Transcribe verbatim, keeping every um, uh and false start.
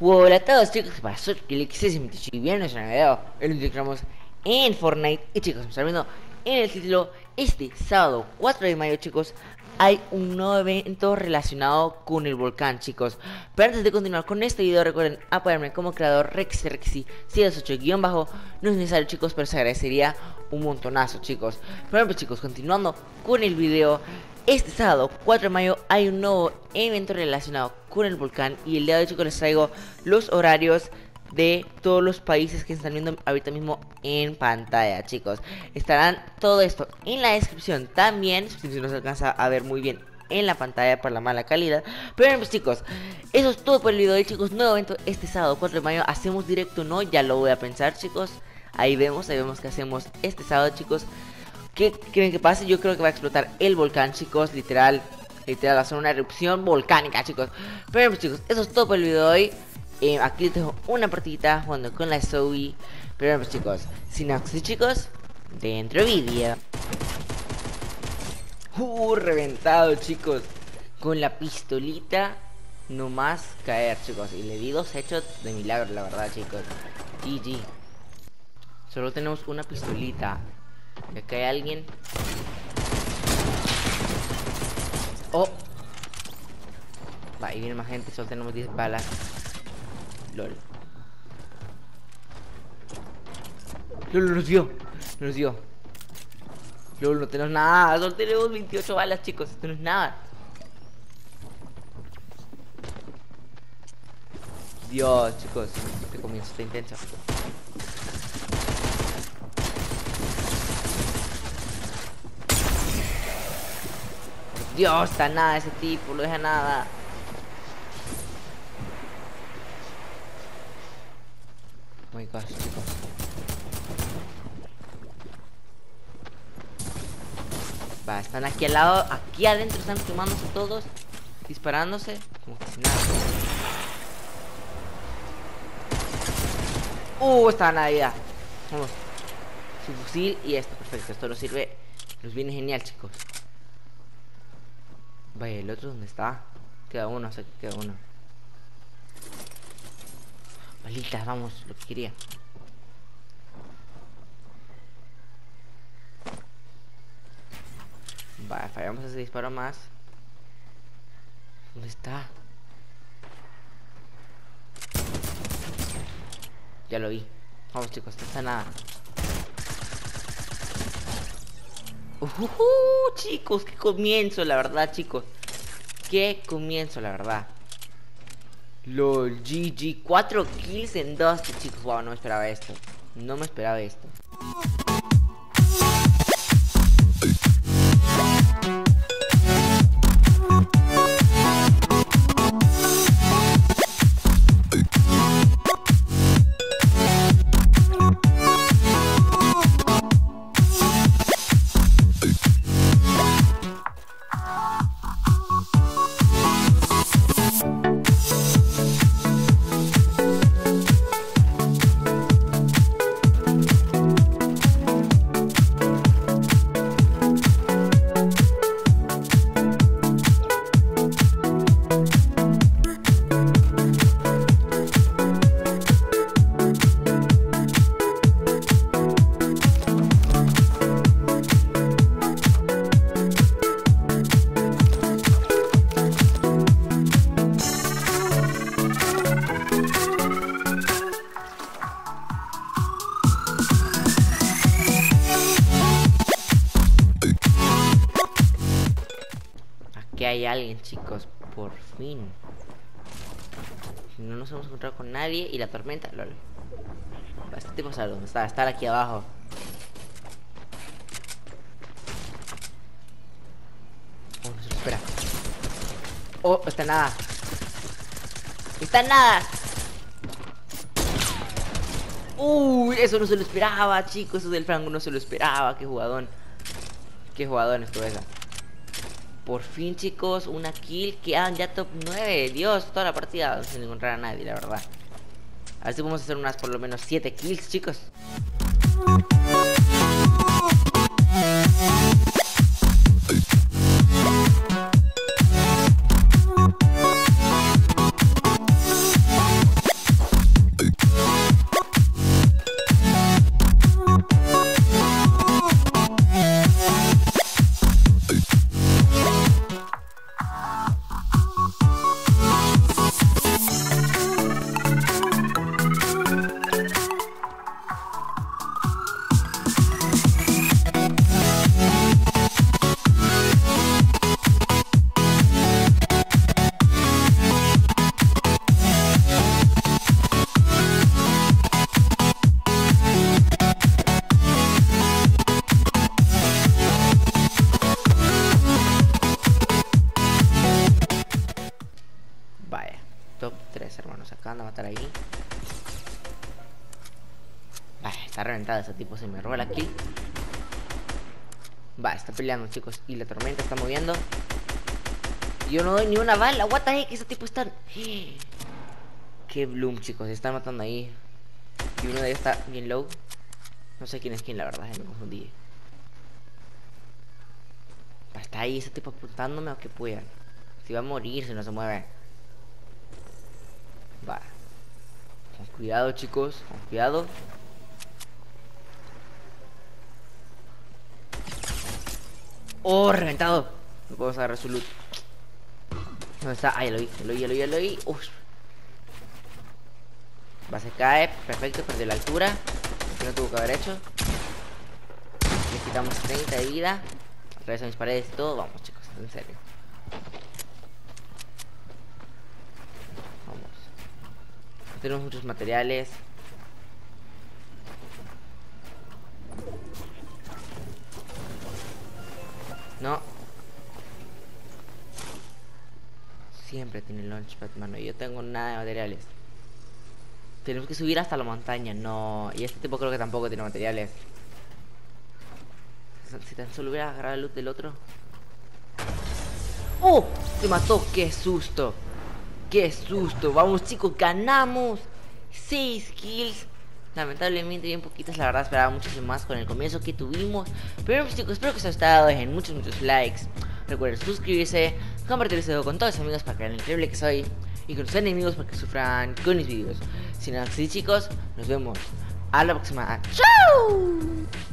Hola a todos chicos, ¿qué pasó? Que le quise si me te bien en el video. El que encontramos en Fortnite. Y chicos, me están viendo en el título. Este sábado cuatro de mayo, chicos, hay un nuevo evento relacionado con el volcán, chicos. Pero antes de continuar con este video, recuerden apoyarme como creador RexyRexy siete ocho guión bajo. No es necesario, chicos, pero se agradecería un montonazo, chicos. Pero pues, chicos, continuando con el video. Este sábado cuatro de mayo hay un nuevo evento relacionado con el volcán. Y el día de hoy, chicos, les traigo los horarios de todos los países que están viendo ahorita mismo en pantalla, chicos. Estarán todo esto en la descripción también, si no se alcanza a ver muy bien en la pantalla por la mala calidad. Pero pues chicos, eso es todo por el video de hoy, chicos. Nuevo evento este sábado cuatro de mayo. Hacemos directo, ¿no? Ya lo voy a pensar, chicos. Ahí vemos, ahí vemos que hacemos este sábado, chicos. ¿Qué creen que pase? Yo creo que va a explotar el volcán, chicos. Literal, literal va a ser una erupción volcánica, chicos. Pero pues chicos, eso es todo por el video de hoy. Eh, aquí les dejo una partidita jugando con la Zoe. Pero pues chicos, sin acceso, chicos, dentro vídeo. Uh, reventado, chicos. Con la pistolita nomás caer, chicos. Y le di dos hechos de milagro, la verdad, chicos. G G. Solo tenemos una pistolita. Y acá hay alguien. Oh. Va, y viene más gente. Solo tenemos diez balas. LOL. LOL, nos dio. Nos dio. LOL, no tenemos nada. Solo tenemos veintiocho balas, chicos. Esto no es nada. Dios, chicos. Este comienzo está intenso. Dios, está nada ese tipo. No deja nada. Oh my gosh, chicos. Va, están aquí al lado. Aquí adentro están quemándose todos. Disparándose. Como que sin nada. Uh, está nada ya. Vamos. Su fusil y esto. Perfecto. Esto nos sirve. Nos viene genial, chicos. Vaya, el otro dónde está. Queda uno, o sea que queda uno. Balitas, vamos, lo que quería. Vale, fallamos ese disparo más. ¿Dónde está? Ya lo vi. Vamos, chicos, no está nada. Uh, uh, uh, chicos, qué comienzo, la verdad, chicos. Qué comienzo, la verdad. LOL, G G, cuatro kills en dos, chicos. Wow, no me esperaba esto. No me esperaba esto. Que hay alguien, chicos, por fin. No nos hemos encontrado con nadie. Y la tormenta, lol. Este tipo sabe dónde está, está aquí abajo. Oh, no se lo espera. Oh, está nada. Está nada. Uy, eso no se lo esperaba, chicos. Eso del franco no se lo esperaba. Qué jugadón. Qué jugadón estuvo esa. Por fin, chicos, una kill. Quedan ya top nueve. Dios, toda la partida sin encontrar a nadie, la verdad. A ver si podemos hacer unas por lo menos siete kills, chicos. top tres, hermanos. Acaban de matar ahí. Vale, está reventado ese tipo. Se me roba la kill. Va, está peleando, chicos. Y la tormenta está moviendo. Yo no doy ni una bala. What the heck, ese tipo está... Qué bloom, chicos. Se están matando ahí. Y uno de ellos está bien low. No sé quién es quién, la verdad. Me confundí. Está ahí ese tipo apuntándome o que pueda. Si va a morir si no se mueve. Va. Con cuidado, chicos. Con cuidado. Oh, reventado. No podemos agarrar su loot. ¿Dónde está? Ah, ya lo vi, ya lo vi, ya lo vi, ya lo vi. Uf. Va, se cae. Perfecto, perdió la altura. Que no tuvo que haber hecho. Le quitamos treinta de vida. Atraviesa mis paredes y todo. Vamos, chicos, en serio. Vamos. No tenemos muchos materiales. No. Siempre tiene launchpad, mano. Yo tengo nada de materiales. Tenemos que subir hasta la montaña. No. Y este tipo creo que tampoco tiene materiales. Si tan solo hubiera agarrado el loot del otro. ¡Oh! Se mató. ¡Qué susto! ¡Qué susto! Vamos, chicos, ganamos seis kills. Lamentablemente bien poquitas, la verdad esperaba muchísimo más con el comienzo que tuvimos. Pero pues, chicos, espero que os haya gustado. Dejen muchos, muchos likes. Recuerden suscribirse, compartir este video con todos sus amigos para que vean lo increíble que soy. Y con sus enemigos para que sufran con mis videos. Sin nada así, chicos, nos vemos a la próxima. ¡Chao!